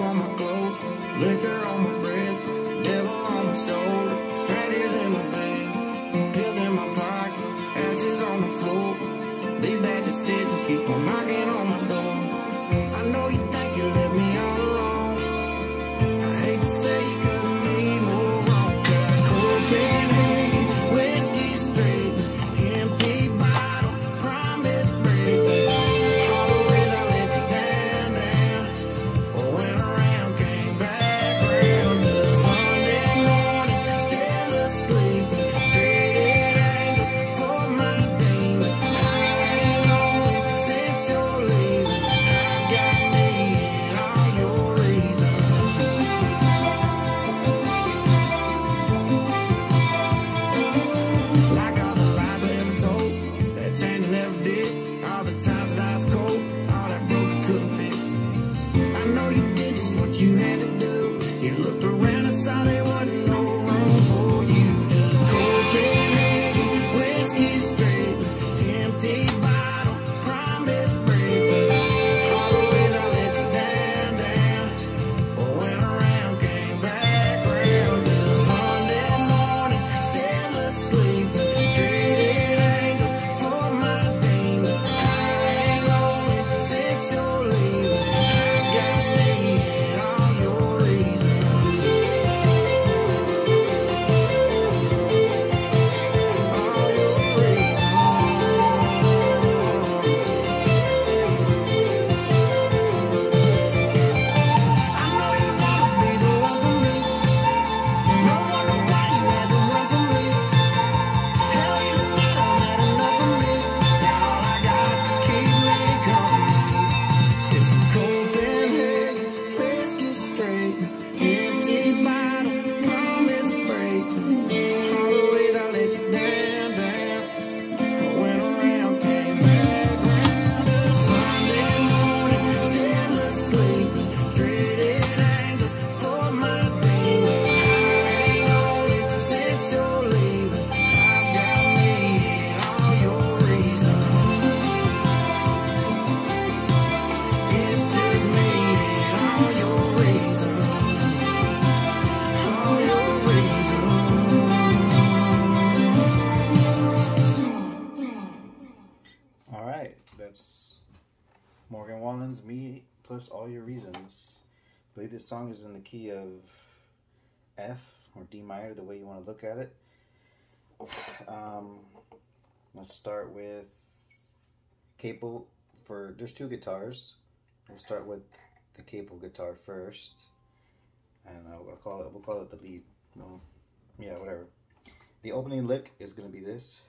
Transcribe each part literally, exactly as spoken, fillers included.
on my clothes, liquor on my breath, devil on my shoulder, strangers in my vein, pills in my pocket, ashes on the floor. These bad decisions keep on knocking on my door. I know you think you left me all alone. I hate to say you couldn't be more wrong. Got Copenhagen, whiskey straight, empty bottle, promise breaker. All the ways I let you down, down. Oh, went around, came back round. Sunday morning, still asleep. Traded angels for my demons. I ain't lonely since you're leaving. I got me and all your reasons. Like all the lies I never told, that change I never did. All the times that I was cold, all that broke you couldn't fix. I know you did just what you had to do. You looked around and saw there wasn't no room for you. Just Copenhagen, whiskey straight, empty bottle, promise breaker. All the ways I let you down, down. Oh, went around, came back round. Sunday morning, still asleep. Traded angels for my demons. I ain't lonely since you're leaving. I got me and all your reasons. All your reasons. I know you wanna be the one for me. No wonder why you had to run from me. Hell, even I don't had enough of me. Now all I got to keep me company is some Copenhagen, whiskey straight, empty bottle, promise break. All the ways I let you down, down. I went around, came back round. Sunday morning, still asleep. Traded angels for my demons. I ain't lonely since you're leaving. I've got me and all your reasons. It's just me and all your reasons. All your reasons. All right, that's Morgan Wallen's Me Plus All Your Reasons. I believe this song is in the key of F or D minor, the way you want to look at it. Um, let's start with capo. For there's two guitars. We'll start with the capo guitar first, and I'll, I'll call it. We'll call it the lead. No, yeah, whatever. The opening lick is going to be this.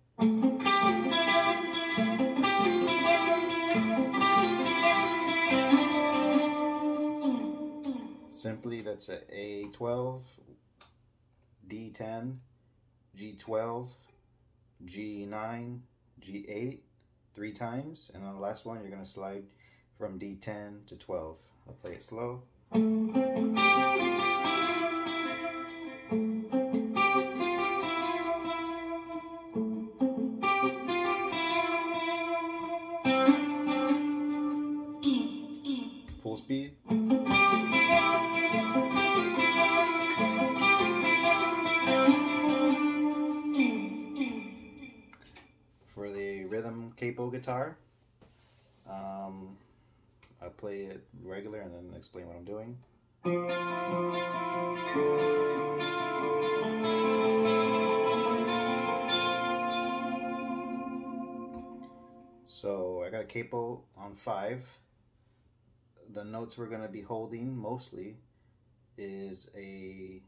Simply, that's a A twelve, D ten, G twelve, G nine, G eight, three times, and on the last one you're going to slide from D ten to twelve. I'll play it slow. Full speed. For the rhythm capo guitar, um, I'll play it regular and then explain what I'm doing. So I got a capo on five. The notes we're going to be holding mostly is a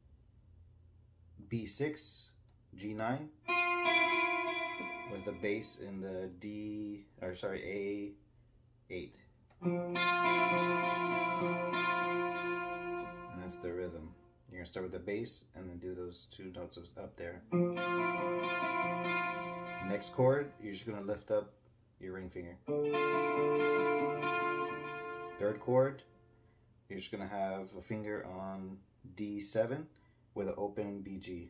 B six, G nine, with the bass in the D, or sorry, A eight. And that's the rhythm. You're going to start with the bass and then do those two notes up there. Next chord, you're just going to lift up your ring finger. Third chord, you're just going to have a finger on D seven with an open B G.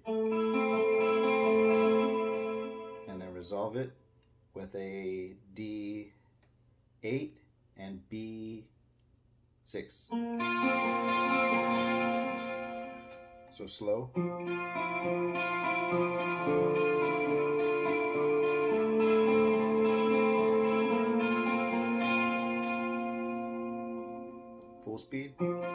And then resolve it with a D eight and B six. So slow. Full speed.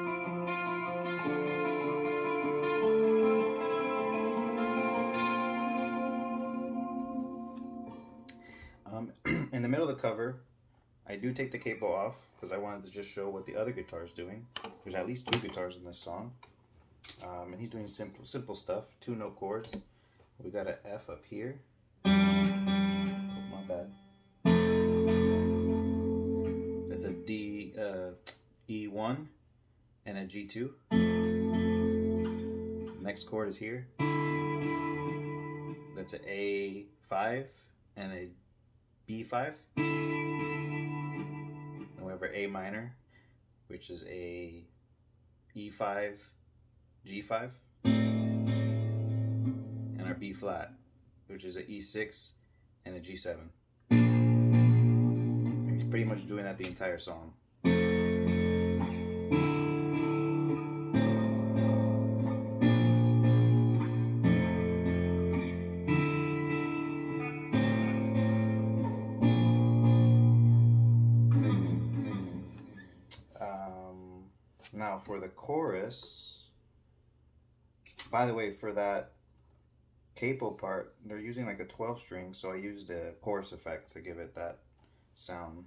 Um, in the middle of the cover, I do take the capo off because I wanted to just show what the other guitar is doing. There's at least two guitars in this song. Um, and he's doing simple simple stuff, two note chords. We got an F up here. Oh, my bad. That's a D, uh, E one and a G two. Next chord is here. That's an A five and a B five. And we have our A minor, which is a E five, G five, and our B flat, which is an E six and a G seven. And he's pretty much doing that the entire song. Um, now for the chorus. By the way, for that capo part, they're using like a twelve string, so I used a chorus effect to give it that sound.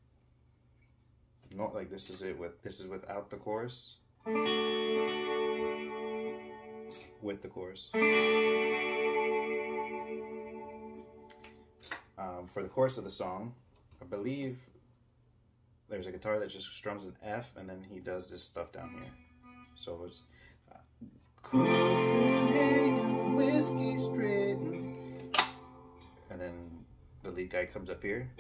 Not like this is it with this is without the chorus. With the chorus. Um, for the chorus of the song, I believe there's a guitar that just strums an F, and then he does this stuff down here. So it's Copenhagen whiskey straight, and then the lead guy comes up here.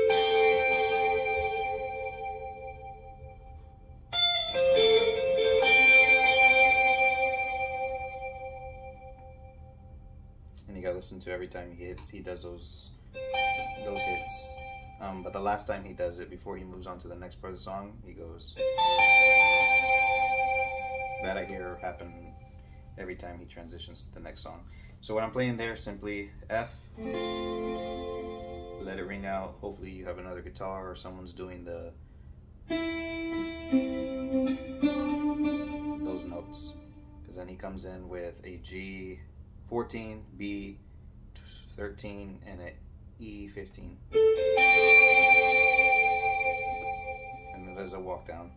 And you gotta listen to every time he hits, he does those those hits. Um, but the last time he does it, before he moves on to the next part of the song, he goes. That I hear happen every time he transitions to the next song. So what I'm playing there, simply F, let it ring out. Hopefully you have another guitar or someone's doing the those notes, because then he comes in with a G fourteen, B thirteen, and an E fifteen, and then there's a walk down.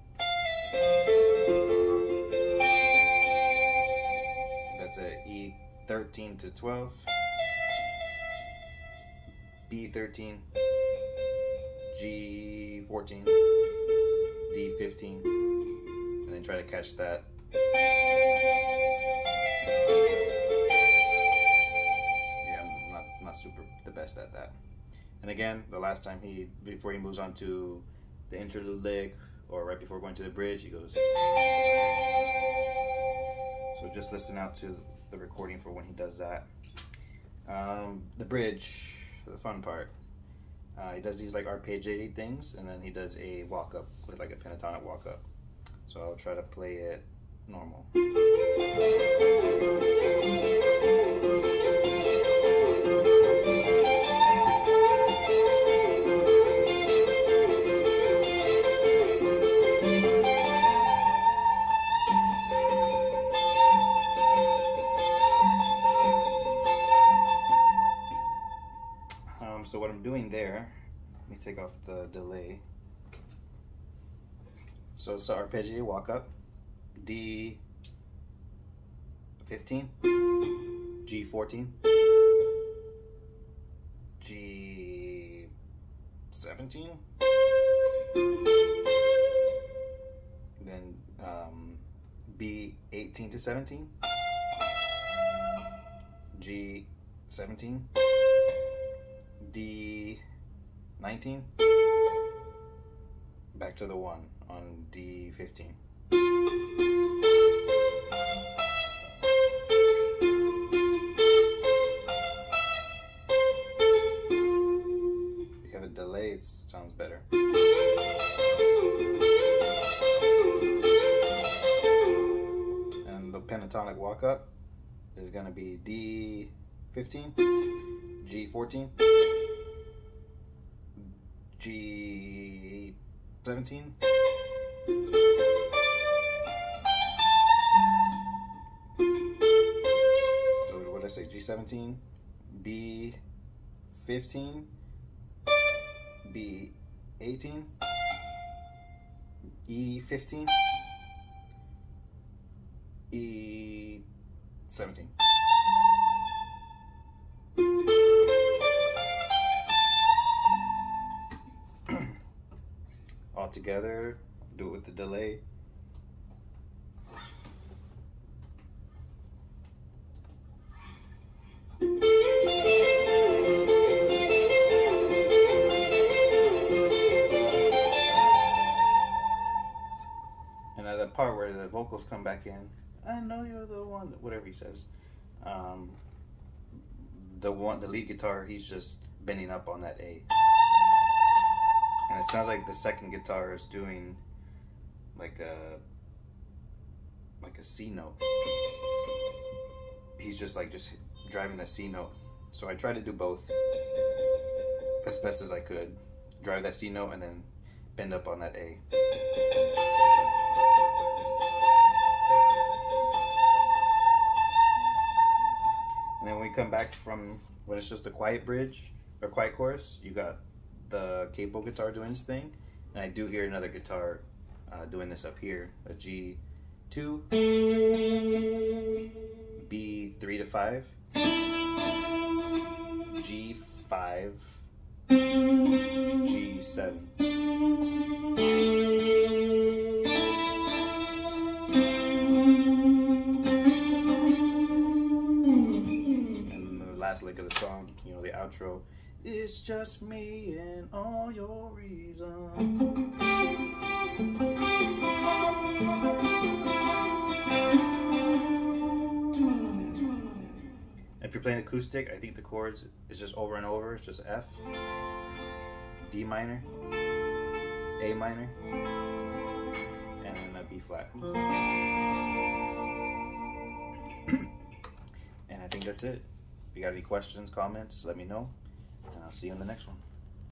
That's a E thirteen to twelve, B thirteen, G fourteen, D fifteen, and then try to catch that. Yeah, I'm not, not super the best at that. And again, the last time he, before he moves on to the interlude lick, or right before going to the bridge, he goes. So just listen out to the recording for when he does that. Um, the bridge, the fun part. Uh, he does these like arpeggiated things, and then he does a walk up with like a pentatonic walk up. So I'll try to play it normal. So what I'm doing there, let me take off the delay. So it's an arpeggiated walk up, D fifteen, G fourteen, G seventeen, then um, B eighteen to seventeen, G seventeen, D nineteen, back to the one on D fifteen. If you have a delay, it sounds better. pentatonic walk up is going to be D fifteen, G fourteen, G seventeen, so what did I say, G seventeen, B fifteen, B eighteen, E fifteen, E seventeen. All together, do it with the delay. And at the part where the vocals come back in, I know you're the one, whatever he says. Um, the one, the lead guitar, he's just bending up on that A. And it sounds like the second guitar is doing like a like a C note. He's just like just driving the C note. So I tried to do both as best as I could. Drive that C note and then bend up on that A. And then when we come back from when it's just a quiet bridge or quiet chorus, you got the capo guitar doing this thing, and I do hear another guitar uh, doing this up here, a G two, B three to five, G five, G seven. And the last lick of the song, you know, the outro, it's just me and all your reasons. If you're playing acoustic, I think the chords is just over and over. It's just F, D minor, A minor, and then a B flat. And I think that's it. If you got any questions, comments, let me know. And I'll see you in the next one.